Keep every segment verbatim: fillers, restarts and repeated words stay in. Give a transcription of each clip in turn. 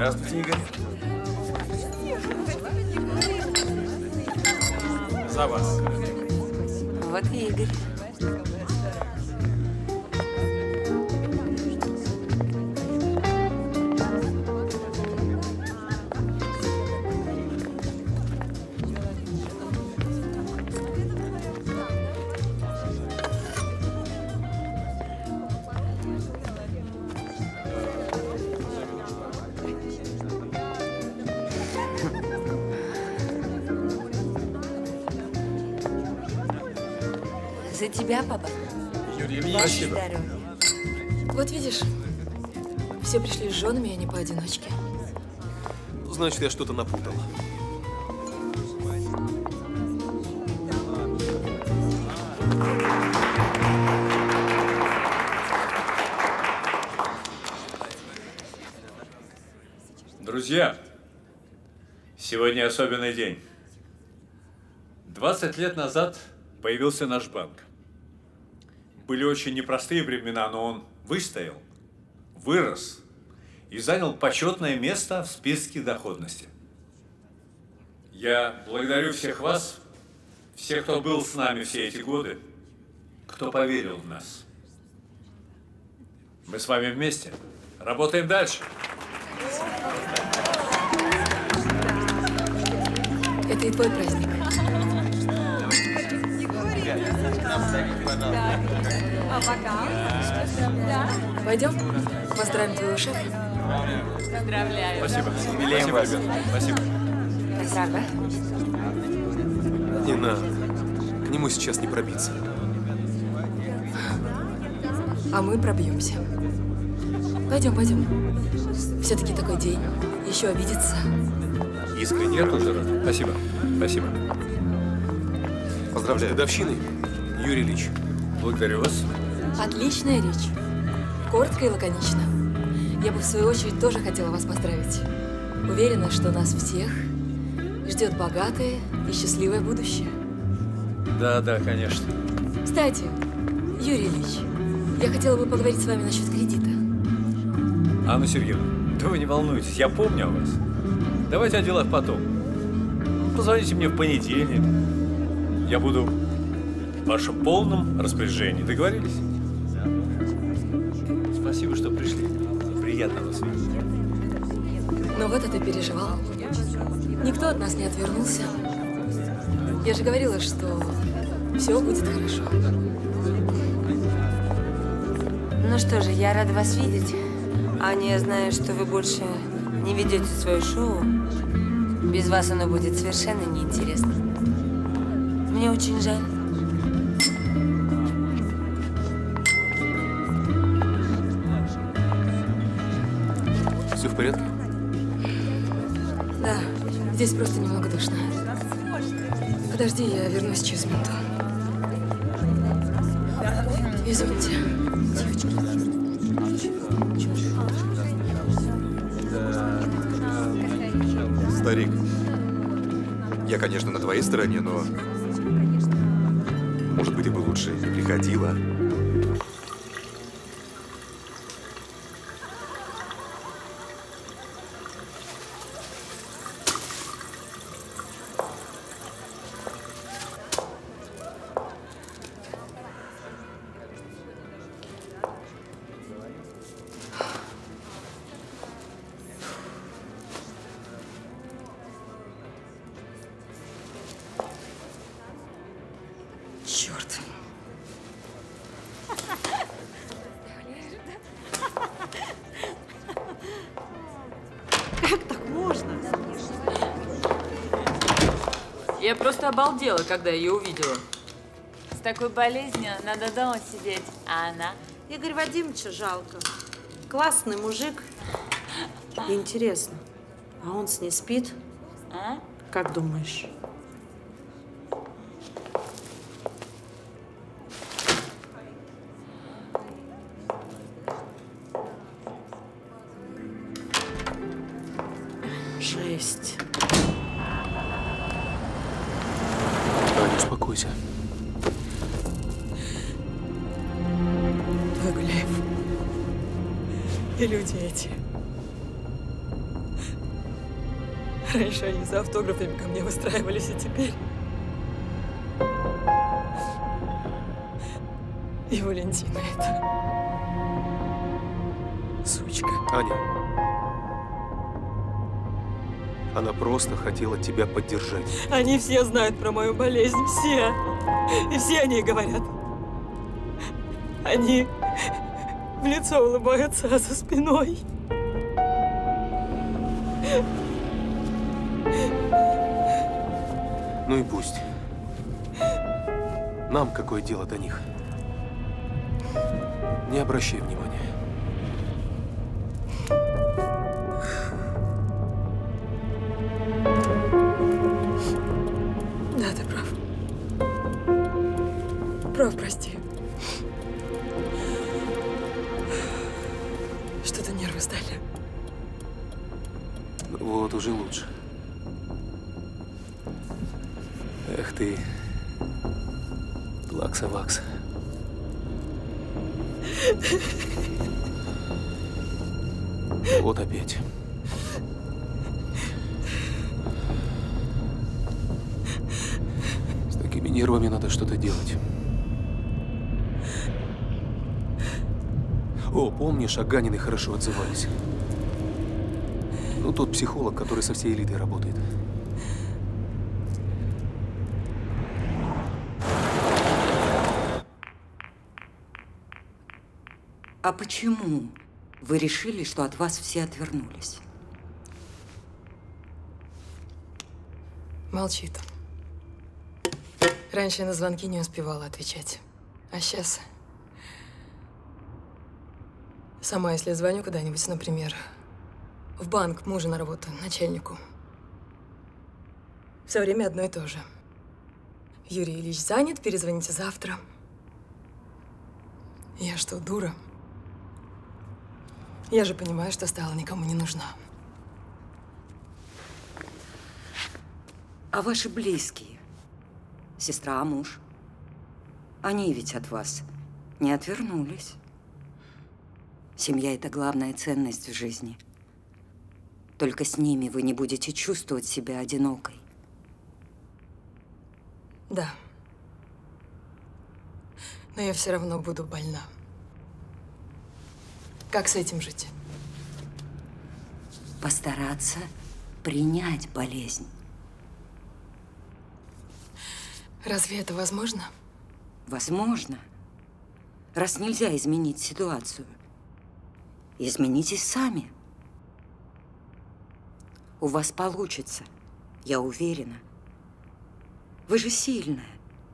Здравствуйте, Игорь. За вас. Вот и Игорь. За тебя, папа. Юрий Ильич. Спасибо. Вот видишь, все пришли с женами, а не поодиночке. Значит, я что-то напутал. Друзья, сегодня особенный день. двадцать лет назад появился наш банк. Были очень непростые времена, но он выстоял, вырос и занял почетное место в списке доходности. Я благодарю всех вас, всех, кто был с нами все эти годы, кто поверил в нас. Мы с вами вместе. Работаем дальше. Это и твой праздник. Пойдем? Поздравим твоего шефа. Поздравляю. Спасибо. Спасибо, ребят. Спасибо. Здорово. Не надо. К нему сейчас не пробиться. А мы пробьемся. Пойдем, пойдем. Все-таки такой день. Еще обидеться. Искренне Я тоже рад. Спасибо. Спасибо. поздравляю. С годовщиной, Юрий Ильич. Благодарю вас. Отличная речь. Коротко и лаконично. Я бы, в свою очередь, тоже хотела вас поздравить. Уверена, что нас всех ждет богатое и счастливое будущее. Да, да, конечно. Кстати, Юрий Ильич, я хотела бы поговорить с вами насчет кредита. Анна Сергеевна, да вы не волнуйтесь, я помню о вас. Давайте о делах потом. Позвоните мне в понедельник. Я буду в вашем полном распоряжении. Договорились? Спасибо, что пришли. Приятно вас видеть. Но вот это переживал. Никто от нас не отвернулся. Я же говорила, что все будет хорошо. Ну что же, я рада вас видеть. Аня, я знаю, что вы больше не ведете свое шоу. Без вас оно будет совершенно неинтересно. Мне очень жаль. Все в порядке? Да, здесь просто немного душно. Подожди, я вернусь через минуту. Извините. Старик, я, конечно, на твоей стороне, но, может быть, ты бы лучше не приходила. Черт. Как так можно? Я просто обалдела, когда ее увидела. С такой болезнью надо дома сидеть, а она… Игорь Вадимовича жалко. Классный мужик. Интересно, а он с ней спит? А? Как думаешь? Жесть. Аня, успокойся. Выгуляев. И люди эти. Раньше они за автографами ко мне выстраивались, и теперь… И Валентина это… сучка. Аня. Она просто хотела тебя поддержать. Они все знают про мою болезнь, все. И все о ней говорят. Они в лицо улыбаются, а за спиной… Ну и пусть. Нам какое дело до них? Не обращай внимания. Да, ты прав. Прав, прости. Что-то нервы стали. Вот уже лучше. Эх ты, плакса-вакса. Вот опять. С такими нервами надо что-то делать. О, помнишь, о Ганины хорошо отзывались? Ну, тот психолог, который со всей элитой работает. А почему вы решили, что от вас все отвернулись? Молчит. Раньше я на звонки не успевала отвечать. А сейчас… Сама, если звоню куда-нибудь, например, в банк мужа на работу, начальнику. Все время одно и то же. Юрий Ильич занят, перезвоните завтра. Я что, дура? Я же понимаю, что стала никому не нужна. А ваши близкие, сестра, муж, они ведь от вас не отвернулись. Семья – это главная ценность в жизни. Только с ними вы не будете чувствовать себя одинокой. Да. Но я все равно буду больна. Как с этим жить? Постараться принять болезнь. Разве это возможно? Возможно. Раз нельзя изменить ситуацию, изменитесь сами. У вас получится, я уверена. Вы же сильная.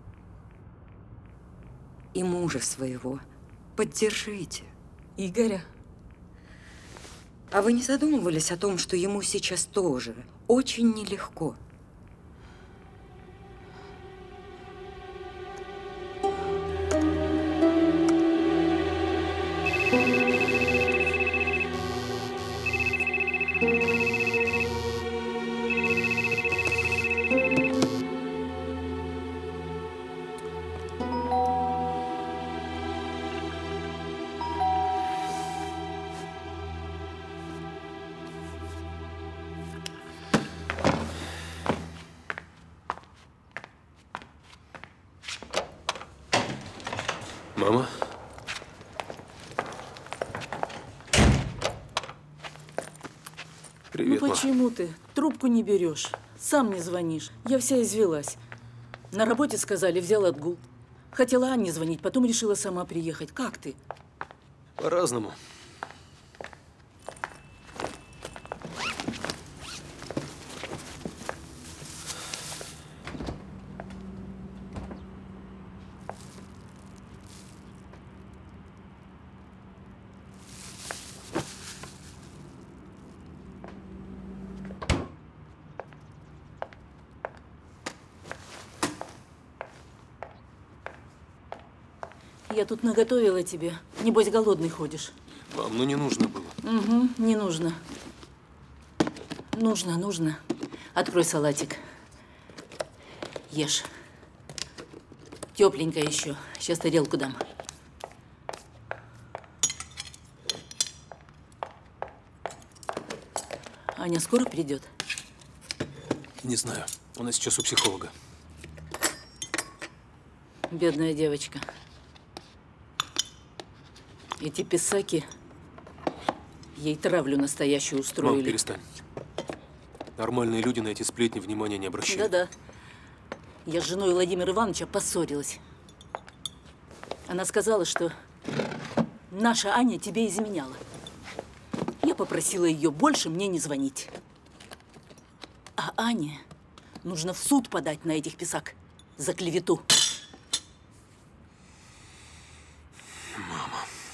И мужа своего поддержите. Игоря? А вы не задумывались о том, что ему сейчас тоже очень нелегко? Мама? Привет, Ну ма. почему ты трубку не берешь? Сам не звонишь. Я вся извелась. На работе сказали, взял отгул. Хотела Анне звонить, потом решила сама приехать. Как ты? По-разному. Я тут наготовила тебе. Небось, голодный ходишь. Мам, ну не нужно было. Угу, не нужно. Нужно, нужно. Открой салатик. Ешь. Тепленько еще. Сейчас тарелку дам. Аня скоро придет? Не знаю. У нас сейчас у психолога. Бедная девочка. Эти писаки ей травлю настоящую устроили. Мам, перестань. Нормальные люди на эти сплетни внимания не обращают. Да-да. Я с женой Владимира Ивановича поссорилась. Она сказала, что наша Аня тебе изменяла. Я попросила ее больше мне не звонить. А Ане нужно в суд подать на этих писак за клевету. Мама.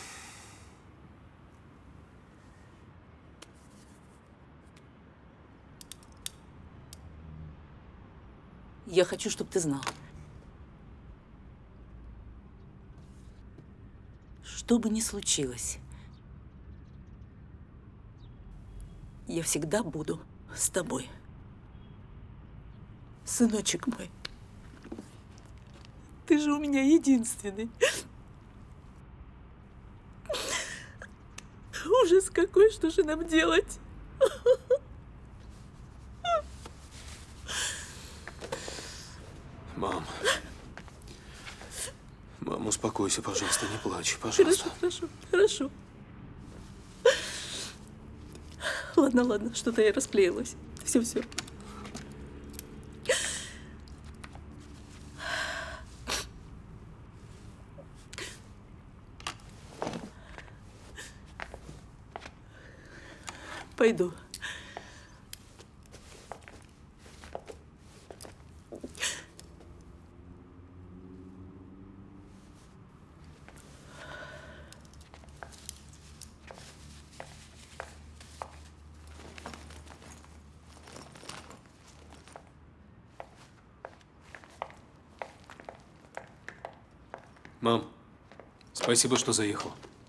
Я хочу, чтобы ты знал. Что бы ни случилось, я всегда буду с тобой. Сыночек мой, ты же у меня единственный. Ужас какой, что же нам делать? Мам. Мам, успокойся, пожалуйста, не плачь, пожалуйста. Хорошо, хорошо, хорошо. Ладно, ладно, что-то я расклеилась. Все, все. Пойду. Мам, спасибо, что заехал.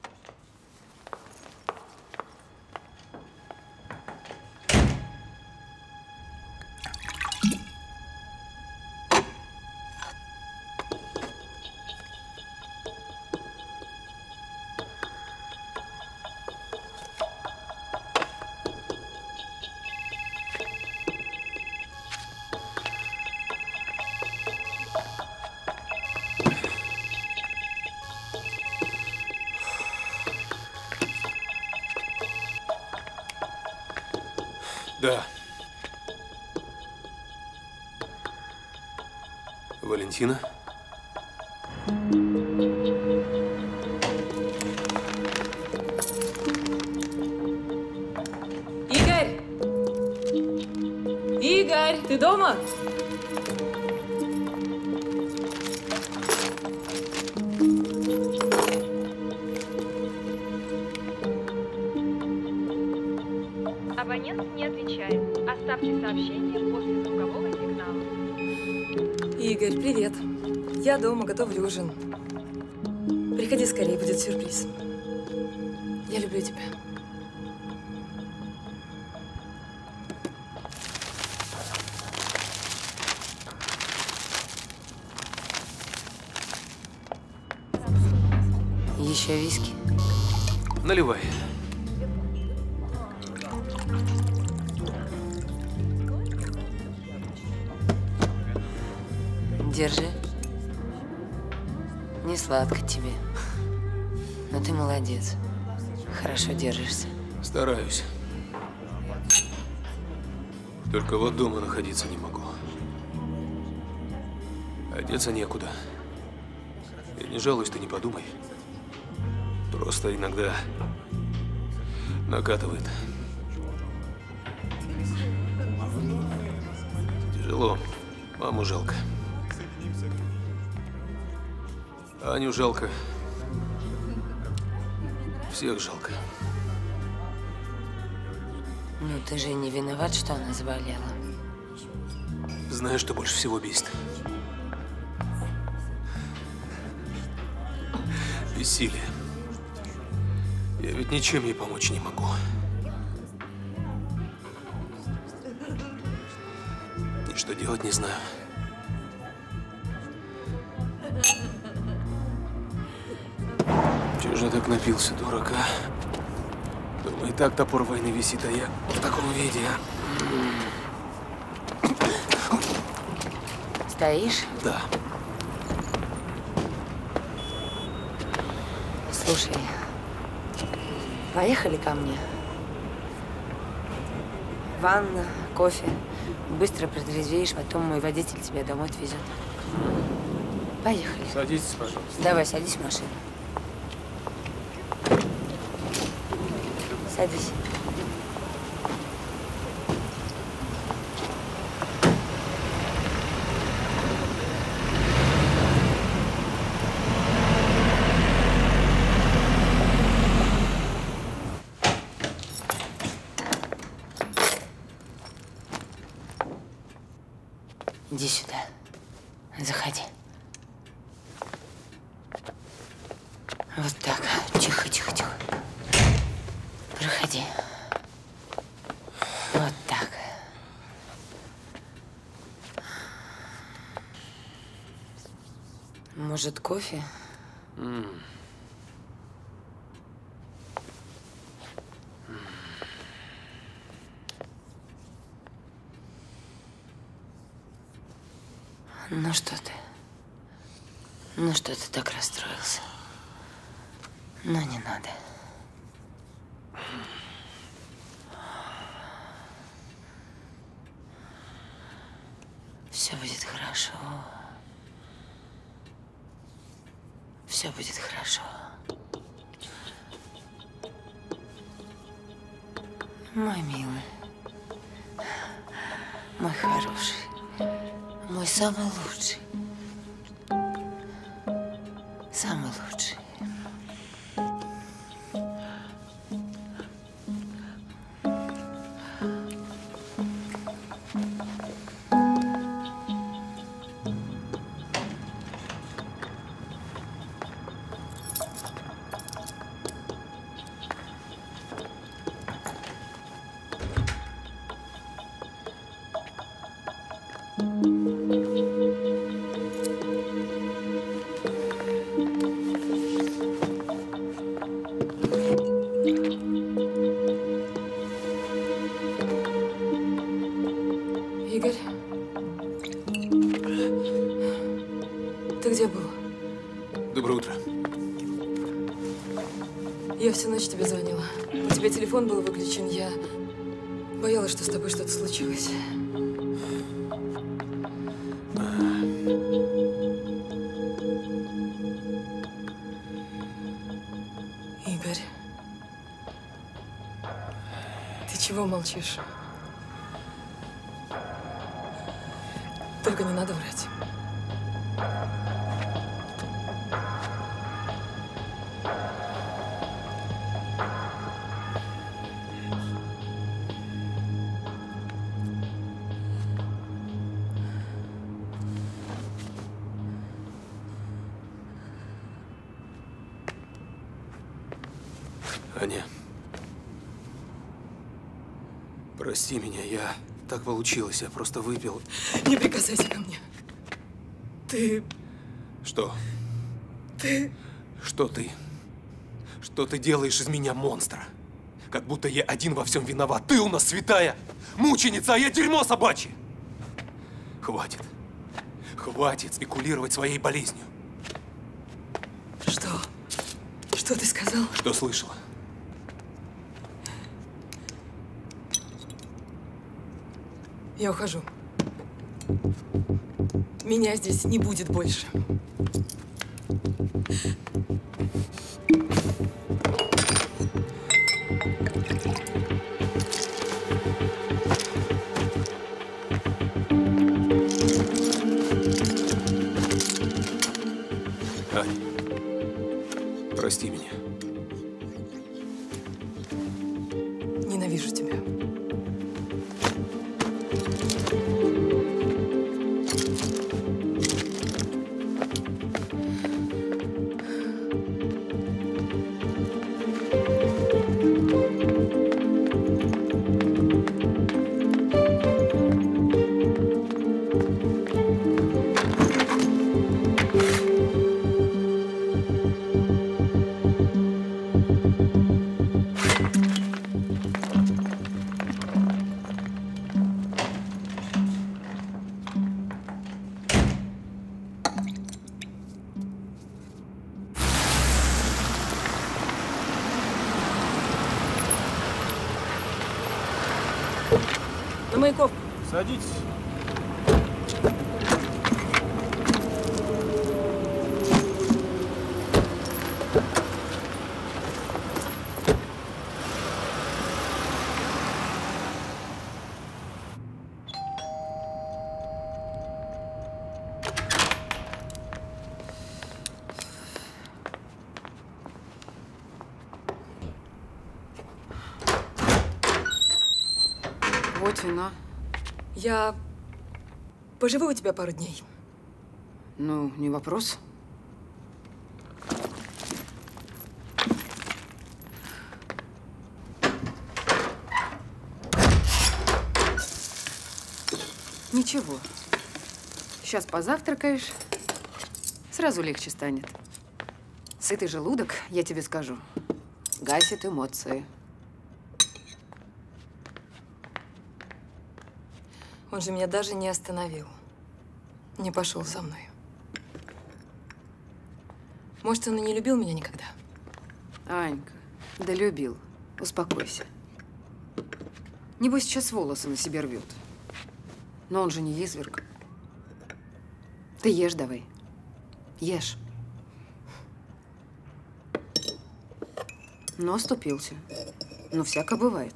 Да. Валентина? Игорь! Игорь, ты дома? Абонент не отвечает. Оставьте сообщение после звукового сигнала. Игорь, привет. Я дома, готовлю ужин. Приходи скорее, будет сюрприз. Я люблю тебя. Еще виски? Наливай. Держи. Не сладко тебе. Но ты молодец. Хорошо держишься. Стараюсь. Только вот дома находиться не могу. Одеться некуда. Я не жалуюсь, ты не подумай. Просто иногда накатывает. Тяжело. Маму жалко. Аню жалко. Всех жалко. Ну, ты же не виноват, что она заболела. Знаешь, что больше всего бесит? Бессилие. Я ведь ничем ей помочь не могу. И что делать, не знаю. Чего же так напился, дурак, а? Думаю, и так топор войны висит, а я в таком виде, а? Стоишь? Да. Слушай, поехали ко мне. Ванна, кофе. Быстро протрезвеешь, потом мой водитель тебя домой отвезет. Поехали. Садитесь, пожалуйста. Давай, садись в машину. Садись. Иди сюда. Заходи. Вот так. Тихо, тихо, тихо. Проходи. Вот так. Может, кофе? Mm. Ну что ты? Ну что ты так расстроился? Ну не надо. Все будет хорошо. Все будет хорошо. Мой милый. Мой хороший. Мой самый лучший. Самый лучший. Игорь? Ты где был? Доброе утро. Я всю ночь тебе звонила. У тебя телефон был выключен. Я боялась, что с тобой что-то случилось. Игорь, ты чего молчишь? Только не надо врать. Аня, прости меня, я так получилось, я просто выпил. Не прикасайся ко мне. Ты… Что? Ты… Что ты? Что ты делаешь из меня монстра? Как будто я один во всем виноват. Ты у нас святая мученица, а я дерьмо собачье. Хватит. Хватит спекулировать своей болезнью. Что? Что ты сказал? Что слышала? Я ухожу. Меня здесь не будет больше. Ань, прости меня. Ненавижу тебя. На маяковку. Садитесь. Вот вина. Я поживу у тебя пару дней. Ну, не вопрос. Ничего. Сейчас позавтракаешь, сразу легче станет. Сытый желудок, я тебе скажу, гасит эмоции. Он же меня даже не остановил. Не пошел со мной. Может, он и не любил меня никогда? Анька, да любил. Успокойся. Небось, сейчас волосы на себе рвет. Но он же не изверг. Ты ешь давай. Ешь. Но оступился. Ну, всяко бывает.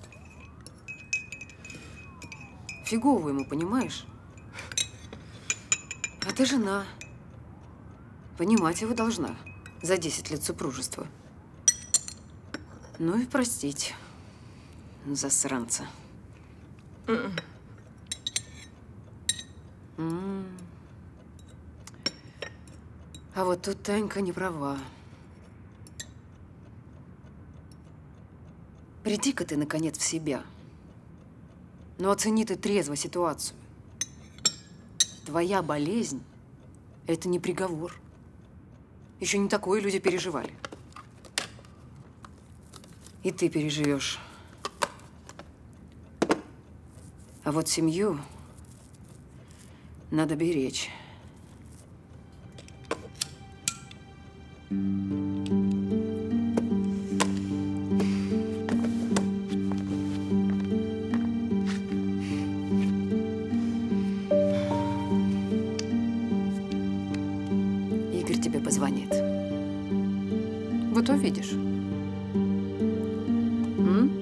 Фигово ему, понимаешь? А ты жена. Понимать его должна. За десять лет супружества. Ну и простить. Засранца. Mm-mm. М. А вот тут Танька не права. Приди-ка ты, наконец, в себя. Но оцени ты трезво ситуацию. Твоя болезнь – это не приговор. Еще не такое люди переживали. И ты переживешь. А вот семью надо беречь. Игорь тебе позвонит. Вот увидишь. М?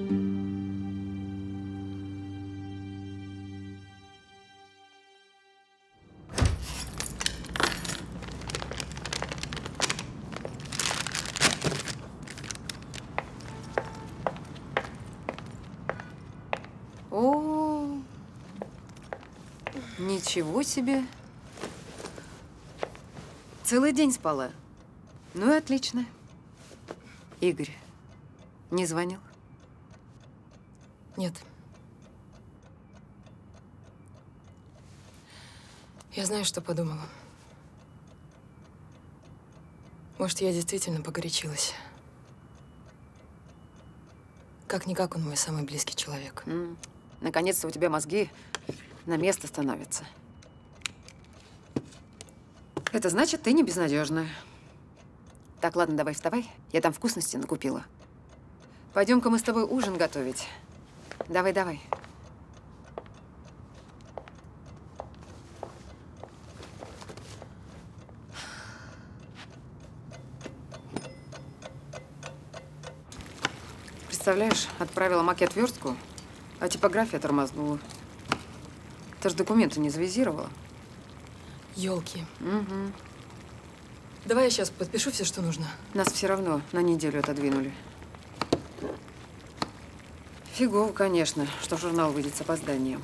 О, ничего себе. Целый день спала. Ну и отлично. Игорь не звонил? Нет. Я знаю, что подумала. Может, я действительно погорячилась. Как-никак он мой самый близкий человек. М. Наконец-то у тебя мозги на место становятся. Это значит, ты не безнадежная. Так, ладно, давай вставай. Я там вкусности накупила. Пойдем-ка мы с тобой ужин готовить. Давай, давай. Представляешь, отправила макет в верстку, а типография тормознула. Ты же документы не завизировала. Ёлки. Угу. Давай я сейчас подпишу все, что нужно. Нас все равно на неделю отодвинули. Фигово, конечно, что журнал выйдет с опозданием.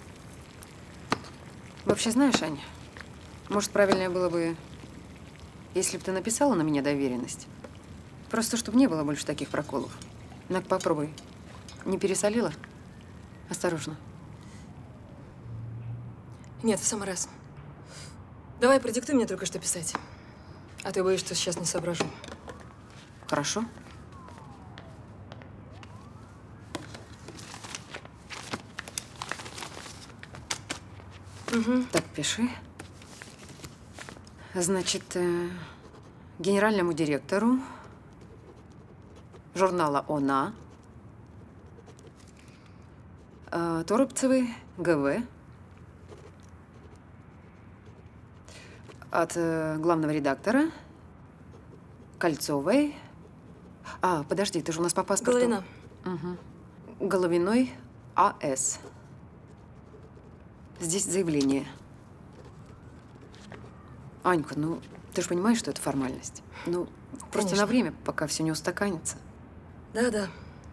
Вообще, знаешь, Аня, может, правильнее было бы, если бы ты написала на меня доверенность. Просто, чтобы не было больше таких проколов. Ну, попробуй. Не пересолила? Осторожно. Нет, в самый раз. Давай, продиктуй мне только, что писать. А то я боюсь, что сейчас не соображу. Хорошо. Угу. Так, пиши. Значит, э, генеральному директору журнала «Она» А, Торопцевой, ГВ. От э, главного редактора. Кольцовой. А, подожди, ты же у нас по паспорту. Головина. Угу. Головиной А.С. Здесь заявление. Анька, ну, ты же понимаешь, что это формальность? Ну, просто Конечно. на время, пока все не устаканится. Да-да.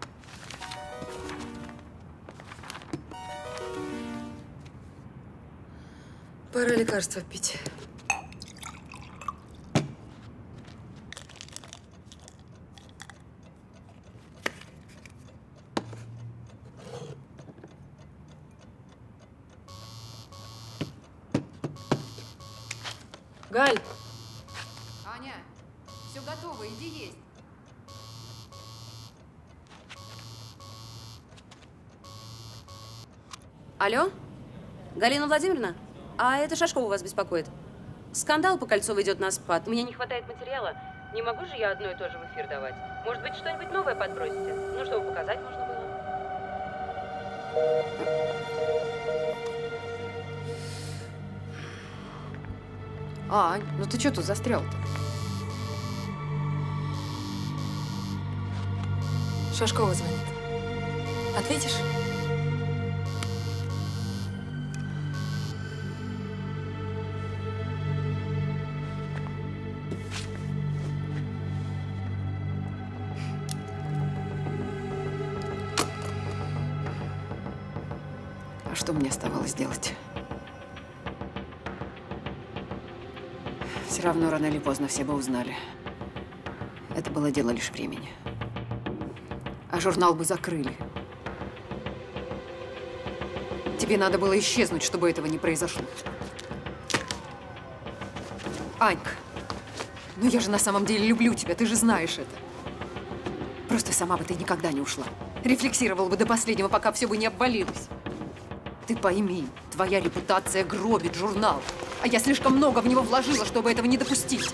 Пора лекарства пить. Галь! Аня, все готово, иди есть. Алло? Галина Владимировна? А это Шашкова вас беспокоит. Скандал по Кольцову идет на спад. Мне не хватает материала. Не могу же я одно и то же в эфир давать. Может быть, что-нибудь новое подбросите? Ну, чтобы показать можно было. А, Ань, ну ты что тут застрял-то? Шашкова звонит. Ответишь? А что мне оставалось делать? Все равно рано или поздно все бы узнали. Это было дело лишь времени. А журнал бы закрыли. Тебе надо было исчезнуть, чтобы этого не произошло. Анька, ну я же на самом деле люблю тебя, ты же знаешь это. Просто сама бы ты никогда не ушла. Рефлексировала бы до последнего, пока все бы не обвалилось. Ты пойми, твоя репутация гробит журнал. А я слишком много в него вложила, чтобы этого не допустить.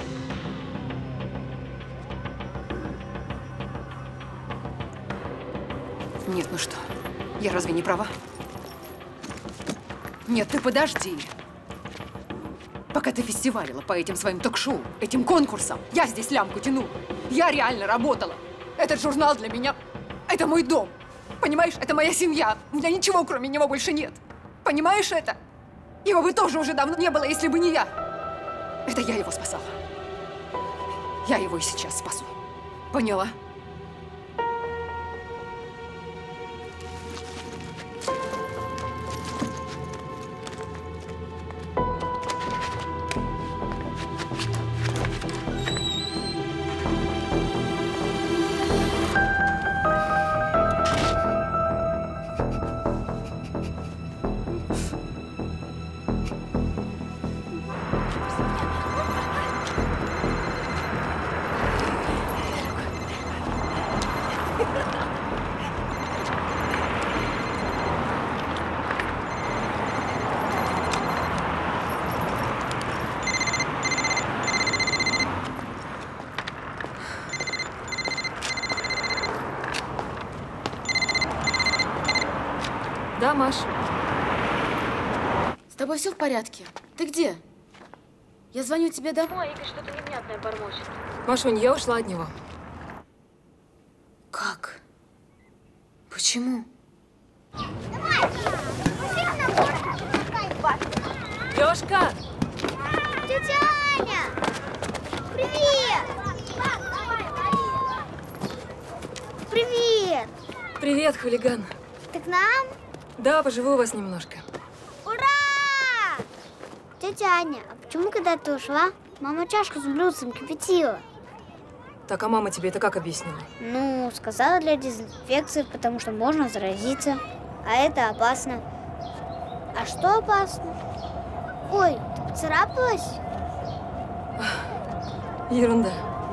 Нет, ну что, я разве не права? Нет, ты подожди. Пока ты фестивалила по этим своим ток-шоу, этим конкурсам, я здесь лямку тянула. Я реально работала. Этот журнал для меня – это мой дом. Понимаешь, это моя семья. У меня ничего, кроме него, больше нет. Понимаешь это? Его бы тоже уже давно не было, если бы не я. Это я его спасала. Я его и сейчас спасу. Поняла? Да, Маш? С тобой все в порядке? Ты где? Я звоню тебе домой. Ой, Игорь что-то невнятное бормочет. Машунь, я ушла от него. Как? Почему? Лёшка! Тетя Аня! Привет! Привет! Привет, хулиган. Ты к нам? Да, поживу у вас немножко. Ура! Тетя Аня, а почему, когда ты ушла, мама чашку с блюдцем кипятила? Так, а мама тебе это как объяснила? Ну, сказала для дезинфекции, потому что можно заразиться. А это опасно. А что опасно? Ой, ты поцарапалась? Ерунда.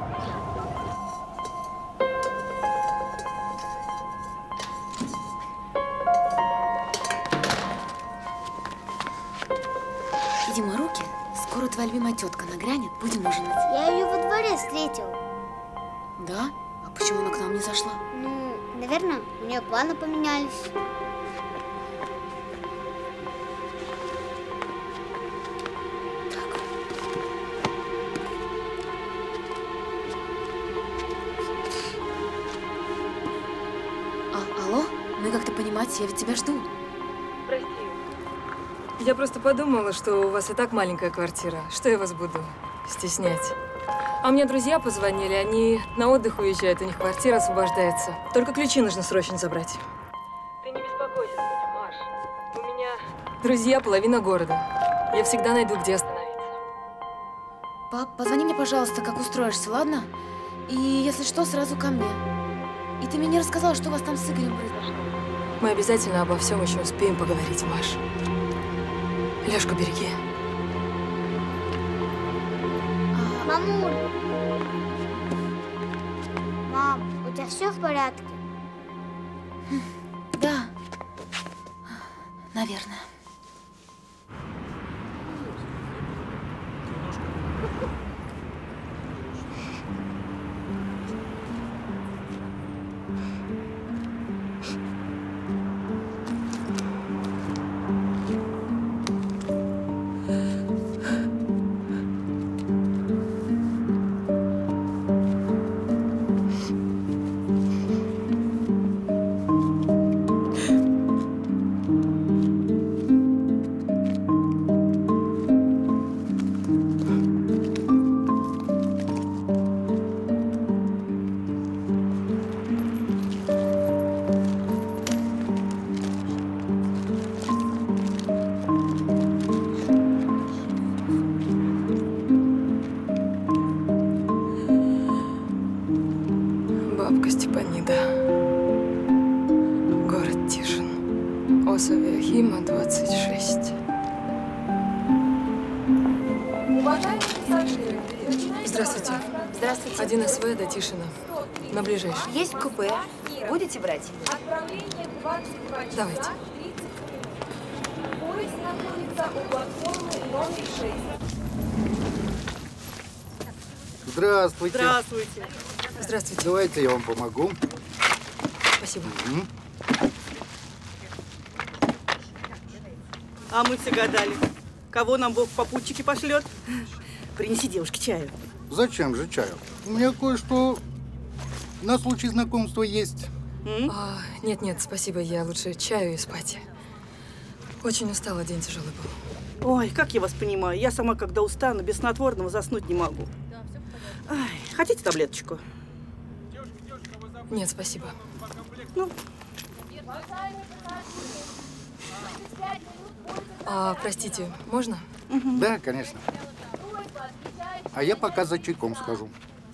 Видимо, руки. Скоро твоя любимая тетка нагрянет, будем ужинать. Я ее во дворе встретила. Да? А почему она к нам не зашла? Ну, наверное, у нее планы поменялись. Ну и как-то понимать, я ведь тебя жду. Прости. Я просто подумала, что у вас и так маленькая квартира. Что я вас буду стеснять? А мне друзья позвонили, они на отдых уезжают, у них квартира освобождается. Только ключи нужно срочно забрать. Ты не беспокойся за меня, Маш. У меня друзья половина города. Я всегда найду, где остановиться. Пап, позвони мне, пожалуйста, как устроишься, ладно? И если что, сразу ко мне. И ты мне не рассказала, что у вас там с Игорем произошло. Мы обязательно обо всем еще успеем поговорить, Маш. Лёшку береги. Мамуль! Мам, у тебя все в порядке? Да. Наверное. Бабка Степанида. Город Тишин. Ос-Авиахима, двадцать шесть. Здравствуйте. Здравствуйте. Один СВ до Тишина. На ближайший. Есть купе. Будете брать? Давайте. Поезд находится у платформы номер шесть. Здравствуйте. Здравствуйте. Здравствуйте. Давайте я вам помогу. Спасибо. Угу. А мы все гадали, кого нам Бог в попутчики пошлет. Принеси девушке чаю. Зачем же чаю? У меня кое-что на случай знакомства есть. А, нет, нет, спасибо. Я лучше чаю и спать. Очень устала, день тяжелый был. Ой, как я вас понимаю. Я сама, когда устану, без снотворного заснуть не могу. Ай, хотите таблеточку? Нет, спасибо. Ну. А, простите, можно? Угу. Да, конечно. А я пока за чайком схожу.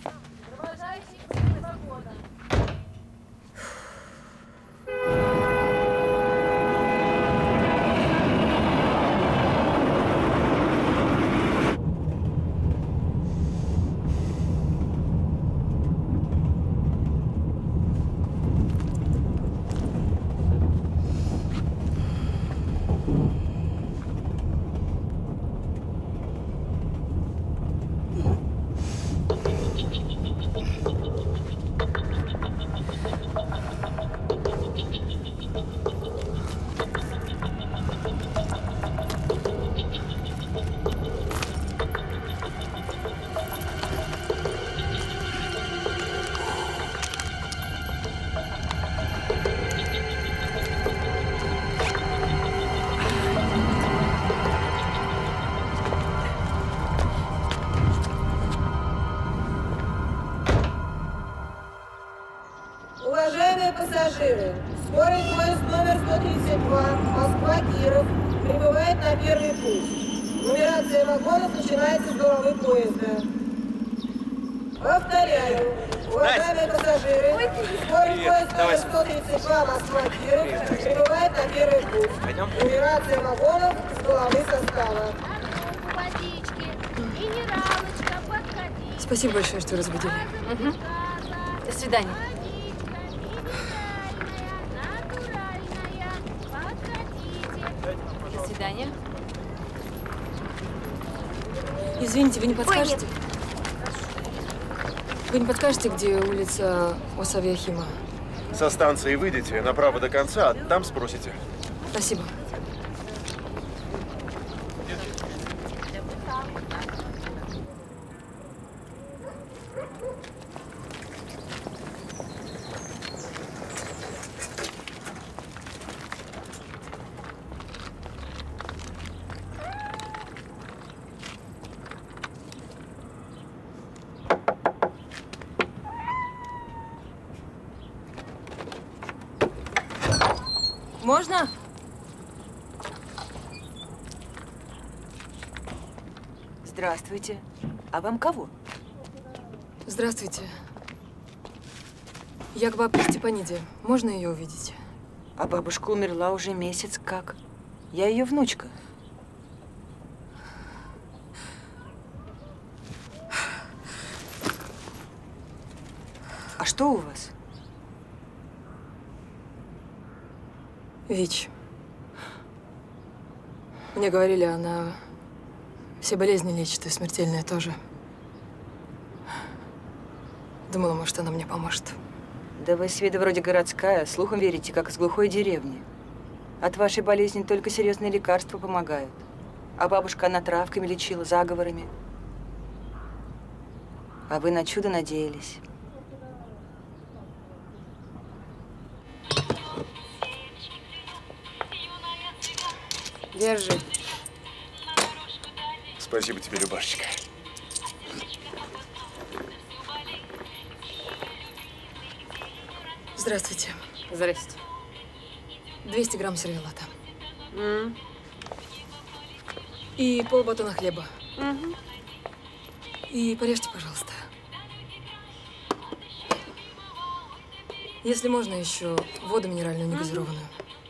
Уважаемые пассажиры, скорый поезд номер сто тридцать два, Москва-Киров, прибывает на первый путь. Нумерация вагонов начинается с головы поезда. Повторяю, уважаемые пассажиры, скорый поезд номер сто тридцать два, Москва-Киров, прибывает на первый путь. Нумерация вагонов с головы состава. Спасибо большое, что разбудили. Угу. До свидания. До свидания. Извините, вы не подскажете? Вы не подскажете, где улица Ос-Авиахима? Со станции выйдете направо до конца, а там спросите. Спасибо. Можно? Здравствуйте. А вам кого? Здравствуйте. Я к бабке Степаниде. Можно ее увидеть? А бабушка умерла уже месяц как. Я ее внучка. А что у вас? ВИЧ. Мне говорили, она все болезни лечит, и смертельные тоже. Думала, может, она мне поможет. Да вы с виду вроде городская, слухом верите, как из глухой деревни. От вашей болезни только серьезные лекарства помогают. А бабушка она травками лечила, заговорами. А вы на чудо надеялись. Держи. Спасибо тебе, Любашечка. Здравствуйте. Здрасте. двести грамм сервелата. М. И полбатона хлеба. Мгм. И порежьте, пожалуйста. Если можно, еще воду минеральную негазированную.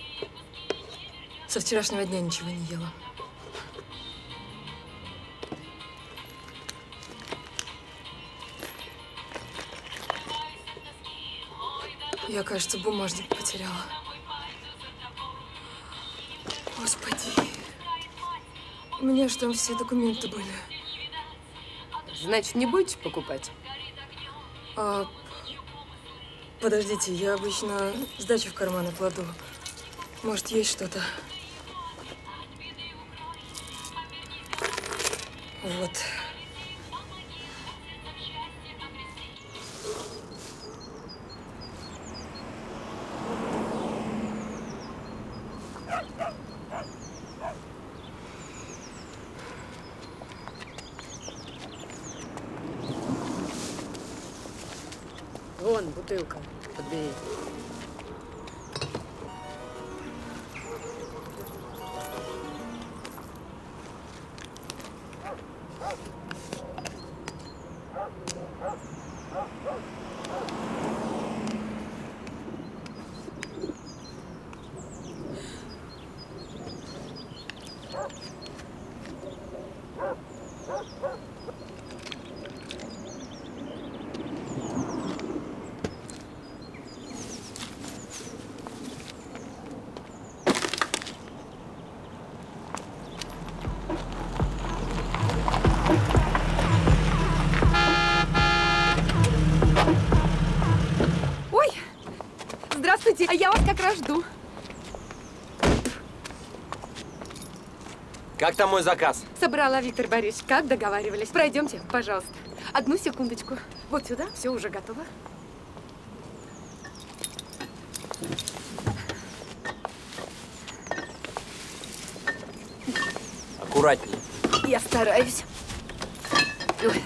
Со вчерашнего дня ничего не ела. Я, кажется, бумажник потеряла. Господи. У меня же там все документы были. Значит, не будете покупать? А, подождите, я обычно сдачу в карманы кладу. Может, есть что-то? Вот. Вон, бутылка. Подбери. Здравствуйте, а я вас как раз жду. Как там мой заказ? Собрала, Виктор Борисович, как договаривались. Пройдемте, пожалуйста. Одну секундочку. Вот сюда, все уже готово. Аккуратней. Я стараюсь. Ой.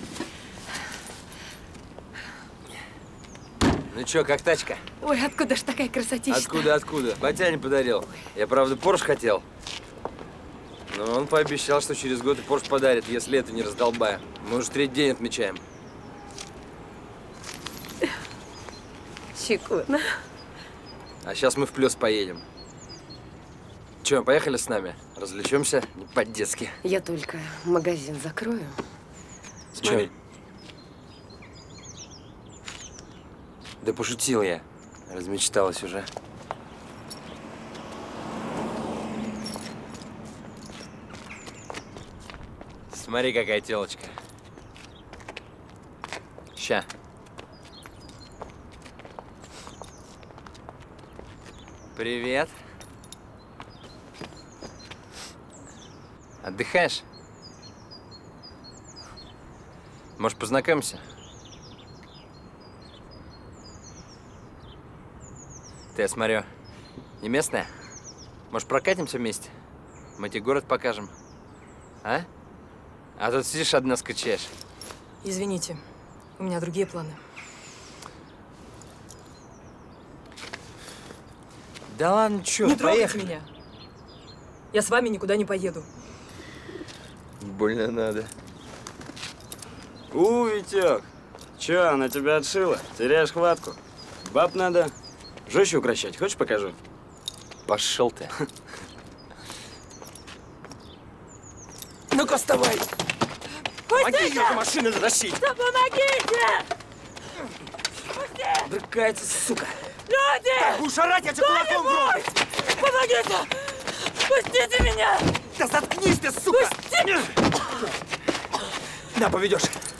Ну чё, как тачка? Ой, откуда ж такая красотища? Откуда, откуда? Батяня подарил. Я, правда, Порш хотел. Но он пообещал, что через год и Порш подарит, если это не раздолбая. Мы уже третий день отмечаем. Щекотно. А сейчас мы в плюс поедем. Чё, поехали с нами? Развлечемся не по-детски. Я только магазин закрою. Чё? Да пошутил я. Размечталась уже. Смотри, какая телочка. Ща. Привет. Отдыхаешь? Может, познакомимся? Ты, я смотрю, не местная? Может, прокатимся вместе? Мы тебе город покажем. А? А тут сидишь одна, скачаешь. Извините, у меня другие планы. Да ладно, чё, Не трогайте поехали. меня. Я с вами никуда не поеду. Больно надо. У, Витек, чё, она тебя отшила? Теряешь хватку? Баб надо жестче укращать. Хочешь, покажу? Пошел ты. Ну-ка, вставай! Помоги ее до машины затащить! Да помогите! Брыкается, сука! Люди! Так будешь орать, я тебя кулаком в рот! Помогите! Пустите меня! Да заткнись ты, сука! Пусти! Да, поведешь.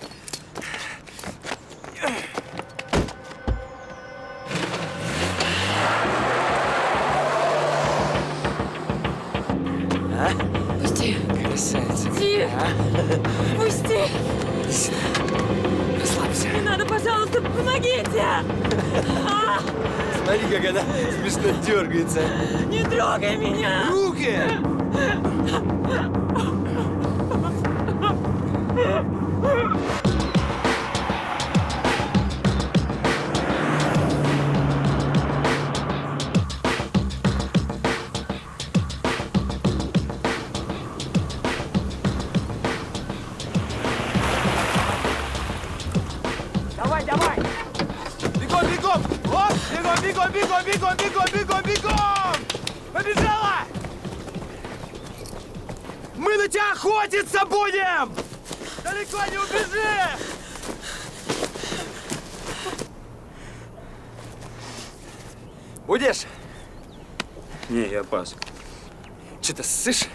А? Пусти. Красавица. Пусти! А? Пусти! Расслабься. Не надо, пожалуйста, помогите! А! Смотри, как она смешно дергается. Не трогай меня! Руки! Давай, давай! Бегом, бегом! Оп! Бегом, бегом, бегом, бегом, бегом, бегом, бегом! Побежала! Мы на тебя охотиться будем! Далеко не убежишь! Будешь? Не, я пас. Что-то ссышь?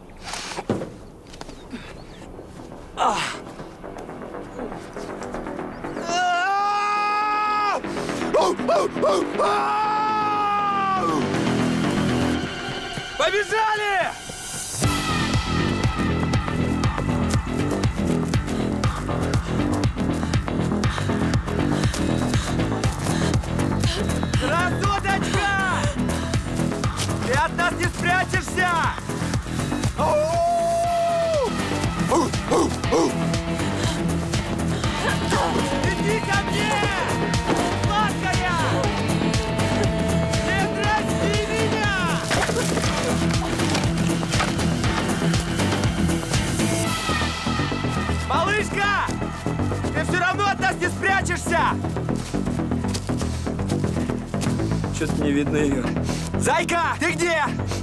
Побежали! Красоточка! Ты от нас не спрячешься! Иди ко мне! Сладкая! Не дразни меня! Малышка! Ты все равно от нас не спрячешься! Что-то не видно ее. Зайка, ты где?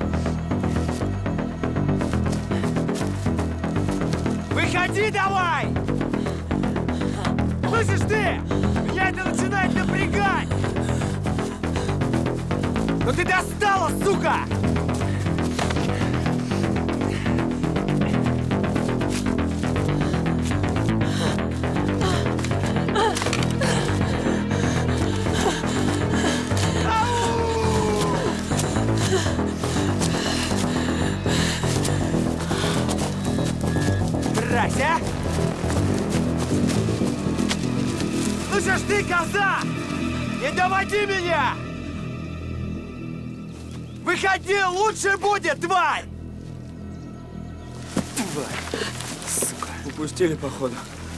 Выходи давай! Слышишь ты? Меня это начинает напрягать! Но ты достала, сука! Мразь, а? Слышишь ты, коза? Не доводи меня! Выходи, лучше будет, тварь! Тварь. Сука. Упустили, походу.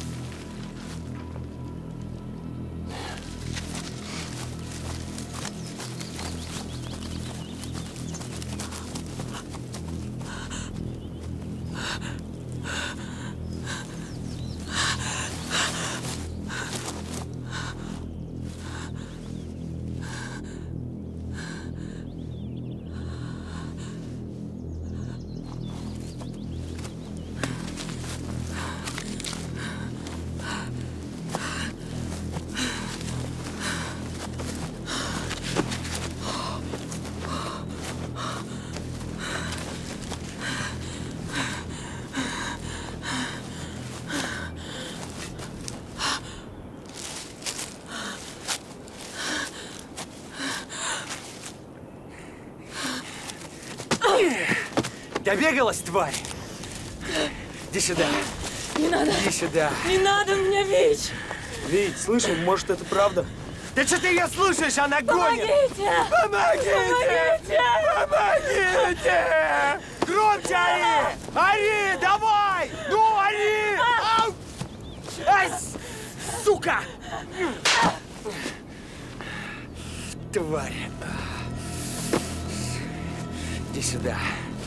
Добегалась, тварь? Иди сюда. Не надо. Иди сюда. Не надо меня бить. Вить, слышал, может, это правда? Да что ты ее слушаешь? Она гонит! Помогите! Помогите! Помогите! Громче ори! Ори! Давай! Ну, ори! Ау! Ай, сука! Тварь! Иди сюда.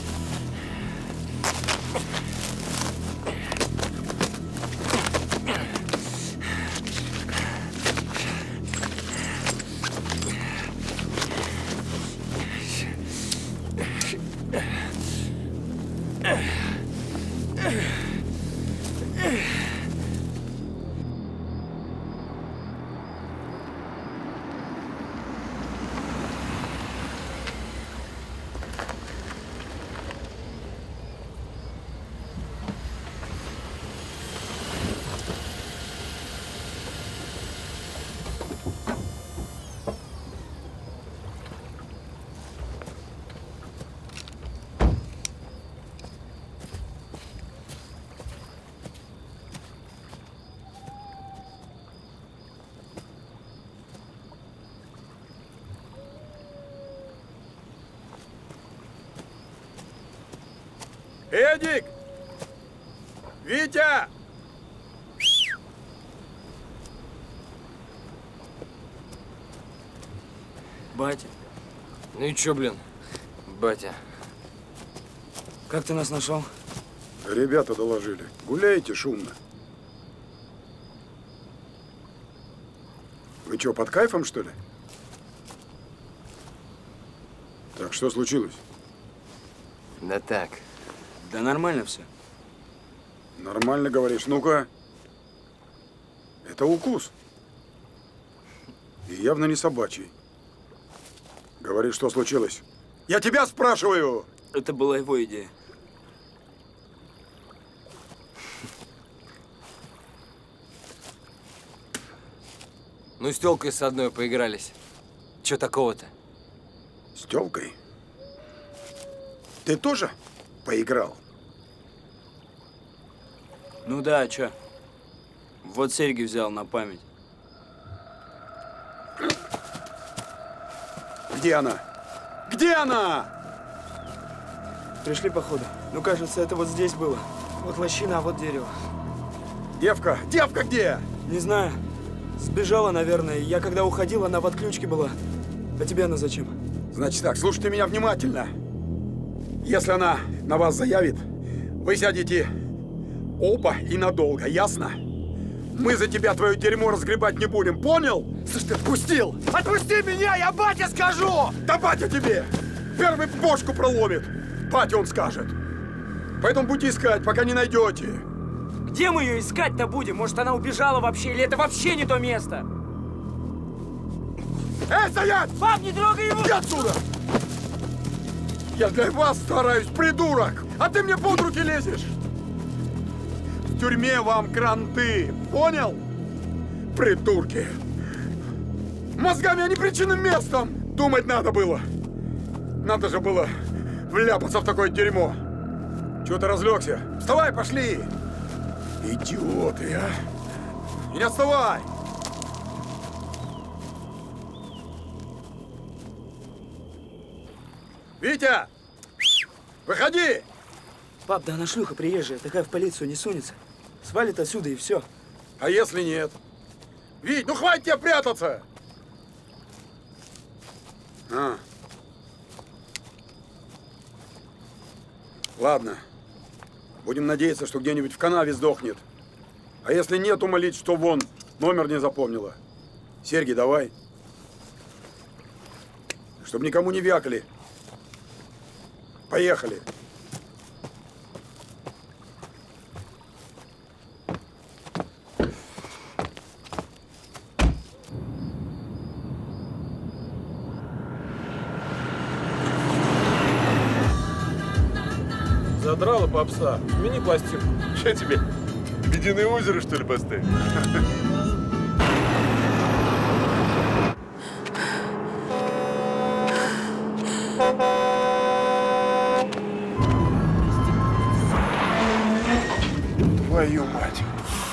Эдик! Витя! Батя. Ну и чё, блин, батя? Как ты нас нашел? Ребята доложили. Гуляете шумно. Вы что, под кайфом, что ли? Так, что случилось? Да так. Да нормально все. Нормально говоришь. Ну-ка. Это укус. И явно не собачий. Говори, что случилось. Я тебя спрашиваю! Это была его идея. Ну, с тёлкой с одной поигрались. Чё такого-то? С тёлкой? Ты тоже поиграл? Ну да, а чё? Вот серьги взял на память. Где она? Где она? Пришли, походу. Ну, кажется, это вот здесь было. Вот лощина, а вот дерево. Девка! Девка где? Не знаю. Сбежала, наверное. Я когда уходил, она в отключке была. А тебе она зачем? Значит так, слушайте меня внимательно. Если она на вас заявит, вы сядете оба и надолго, ясно? Мы за тебя твое дерьмо разгребать не будем, понял? Слышь, ты отпустил! Отпусти меня, я батя скажу! Да батя тебе! Первый бошку проломит! Батя он скажет. Поэтому будете искать, пока не найдете. Где мы ее искать-то будем? Может, она убежала вообще, или это вообще не то место? Эй, стоять! Пап, не трогай его! Иди отсюда! Я для вас стараюсь, придурок! А ты мне под руки лезешь! В тюрьме вам кранты, понял? Придурки! Мозгами, а не причинным местом! Думать надо было! Надо же было вляпаться в такое дерьмо! Чего ты разлегся? Вставай, пошли! Идиоты, а! Не отставай! Витя! Выходи! Пап, да она шлюха приезжая, такая в полицию не сунется. Свалит отсюда и все. А если нет? Вить, ну хватит тебе прятаться! А. Ладно. Будем надеяться, что где-нибудь в канаве сдохнет. А если нет, умолить, что вон, номер не запомнила. Серьги давай. Чтобы никому не вякали. Поехали. Задрала попса. Смени пластинку. Что тебе? Ледяное озеро, что ли, поставить? Твою мать.